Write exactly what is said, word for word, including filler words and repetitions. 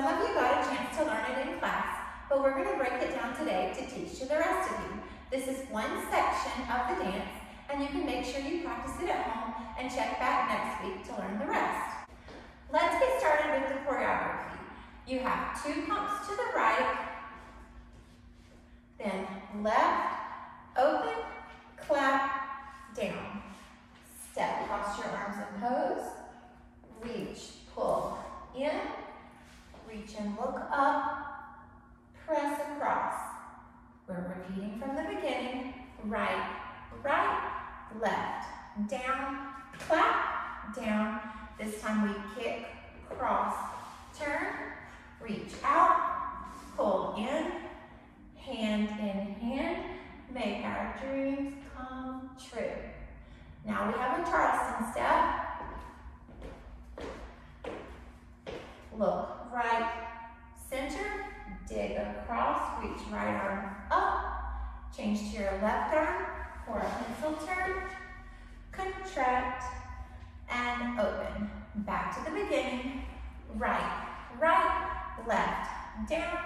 Some of you got a chance to learn it in class, but we're going to break it down today to teach to the rest of you. This is one section of the dance, and you can make sure you practice it at home and check back next week to learn the rest. Let's get started with the choreography. You have two pumps to the right, then left, open, clap, down. Step across your arms and pose. Reach, pull in, reach and look up, press across. We're repeating from the beginning. Right, right, left, down, clap, down. This time we kick, cross, turn, reach out, pull in, hand in hand, make our dreams come true. Now we have a Charleston step. Look right, center, dig across, reach right arm up, change to your left arm for a pencil turn, contract, and open. Back to the beginning, right, right, left, down,